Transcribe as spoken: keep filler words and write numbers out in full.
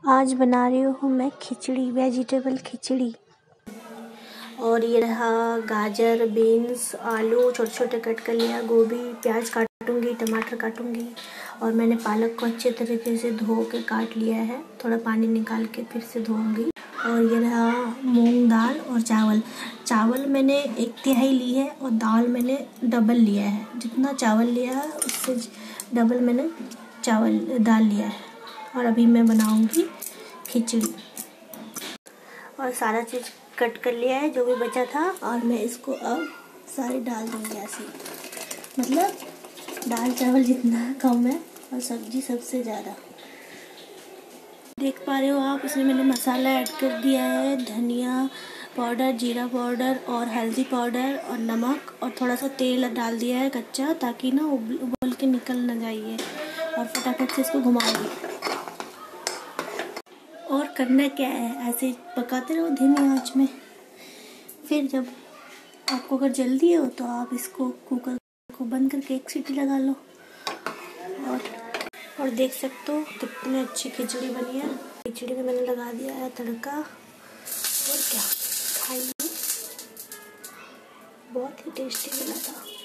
आज बना रही हूँ मैं खिचड़ी, वेजिटेबल खिचड़ी। और ये रहा गाजर, बीन्स, आलू छोटे छोटे कट कर लिया, गोभी, प्याज काटूंगी, टमाटर काटूंगी। और मैंने पालक को अच्छे तरीके से धो के काट लिया है, थोड़ा पानी निकाल के फिर से धोऊंगी। और ये रहा मूंग दाल और चावल। चावल मैंने एक तिहाई ली है और दाल मैंने डबल लिया है। जितना चावल लिया है उससे डबल मैंने चावल दाल लिया है। और अभी मैं बनाऊंगी खिचड़ी। और सारा चीज़ कट कर लिया है जो भी बचा था, और मैं इसको अब सारे डाल दूंगी ऐसे। मतलब दाल चावल जितना कम है और सब्जी सबसे ज़्यादा। देख पा रहे हो आप, इसमें मैंने मसाला ऐड कर दिया है, धनिया पाउडर, जीरा पाउडर और हल्दी पाउडर और नमक, और थोड़ा सा तेल डाल दिया है कच्चा, ताकि ना उबल के निकल ना जाइए। और फटाफट से इसको घुमाएंगे। और करना क्या है, ऐसे पकाते रहो धीमी आंच में। फिर जब आपको अगर जल्दी हो तो आप इसको कुकर को बंद करके एक सीटी लगा लो। और और देख सकते हो कितनी अच्छी खिचड़ी बनी है। खिचड़ी में मैंने लगा दिया है तड़का। और क्या, खाइए, बहुत ही टेस्टी बना था।